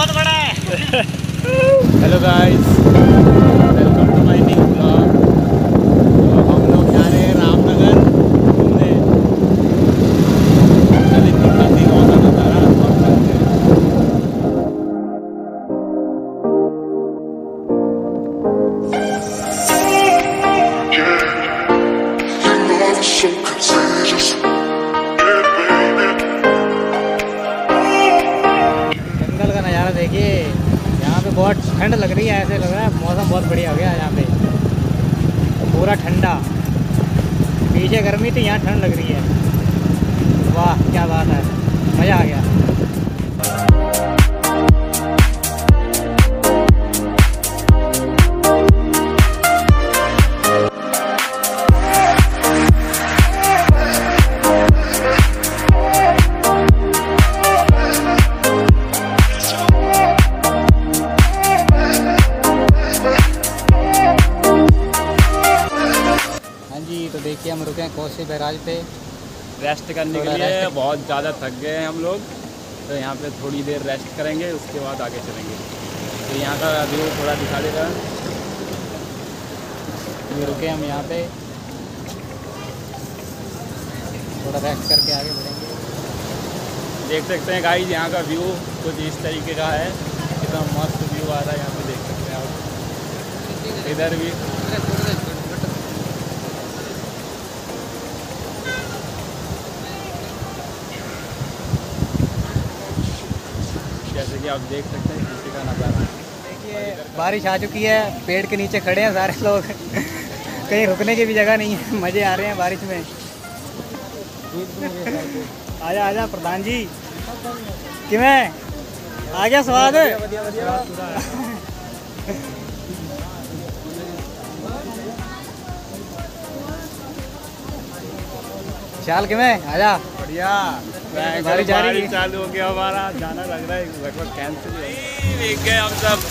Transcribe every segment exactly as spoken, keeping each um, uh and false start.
बहुत बड़ा है। Hello guys, welcome to my new blog. हम लोग जा रहे हैं रामनगर घूमने। कल इतनी ठंडी मौसम नज़ारा बहुत चलते हैं। जंगल का नज़ारा देखिए, यहाँ पे बहुत ठंड लग रही है। ऐसे लग रहा है मौसम बहुत बढ़िया हो गया यहाँ पे, पूरा ठंडा। पीछे गर्मी थी, यहाँ ठंड लग रही है। वाह क्या बात है, मज़ा आ गया। तो देखिए हम रुके हैं कोसी बैराज पे रेस्ट करने के लिए। बहुत ज़्यादा थक गए हैं हम लोग, तो यहाँ पे थोड़ी देर रेस्ट करेंगे, उसके बाद आगे चलेंगे। तो यहाँ का व्यू थोड़ा दिखा देगा। ये रुके हम यहाँ पे, थोड़ा रेस्ट करके आगे बढ़ेंगे। देख सकते हैं गाइस, यहाँ का व्यू कुछ इस तरीके का है। कितना मस्त व्यू आ रहा है यहाँ पे, देख सकते हैं आप। इधर भी जैसे कि आप देख सकते हैं किसी का नज़ारा। देखिए बारिश आ चुकी है, पेड़ के नीचे खड़े हैं सारे लोग। कहीं रुकने की भी जगह नहीं है, मज़े आ रहे हैं बारिश में। आजा आजा प्रधान जी, किमें आ गया स्वाद। शाल किमें आजा। बढ़िया, बारिश जा रही है, चालू हो गया हमारा जाना, लग रहा है लगभग कैंसिल है। भीग गए हम सब,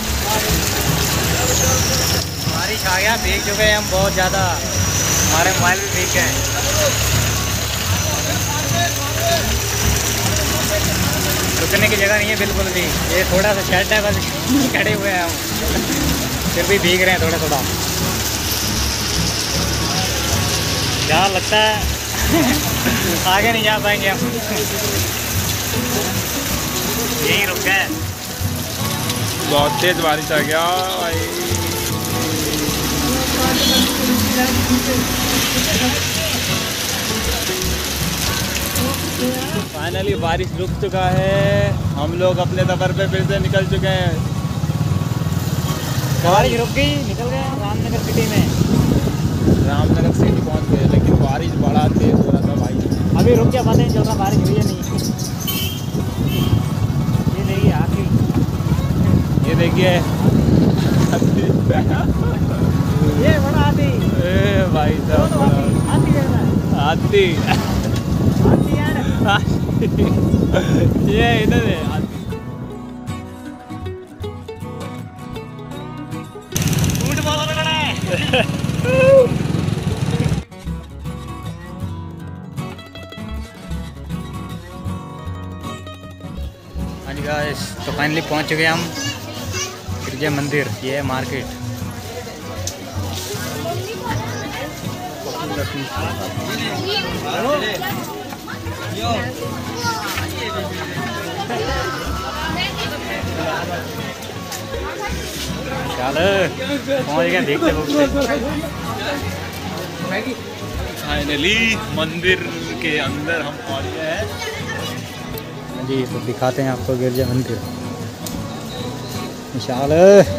बारिश आ गया, भीग चुके हैं हम बहुत ज़्यादा। हमारे मोबाइल भी भीग गए। रुकने की जगह नहीं है बिल्कुल भी। ये थोड़ा सा शेड है बस, खड़े हुए हैं हम, फिर भी भीग रहे हैं थोड़ा थोड़ा। क्या लगता है आगे नहीं जा पाएंगे हम, यहीं रुक गए। बहुत तेज बारिश आ गया भाई। फाइनली बारिश रुक चुका है, हम लोग अपने सफर पे फिर से निकल चुके हैं। बारिश रुक गई, निकल गए रामनगर सिटी में। रामनगर सिटी पहुंच गए, लेकिन बारिश बड़ा तेज हो रहा था भाई। अभी रुक गया, पता नहीं चल रहा बारिश हुई है नहीं। ये देखिए हाथी, ये देखिए ये बड़ा हाथी। ए भाई साहब, हाथी हाथी हाथी ये इधर है हाथी। ऊंट बहुत बड़ा है। हाँ जी गाइस, तो फाइनली पहुंच चुके हम गिरजा मंदिर। ये है मार्केट। चलो पहुंच गए, देखते फाइनली मंदिर के अंदर हम पहुंच गए हैं जी। तो दिखाते हैं आपको गिरजा मंदिर इंशाल्लाह।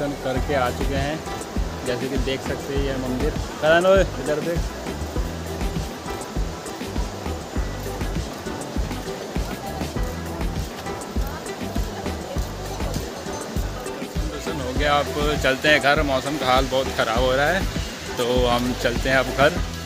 दर्शन करके आ चुके हैं। जैसे कि देख सकते हैं ये मंदिर। करण ओए इधर देख। दर्शन हो गया, आप चलते हैं घर। मौसम का हाल बहुत ख़राब हो रहा है तो हम चलते हैं अब घर।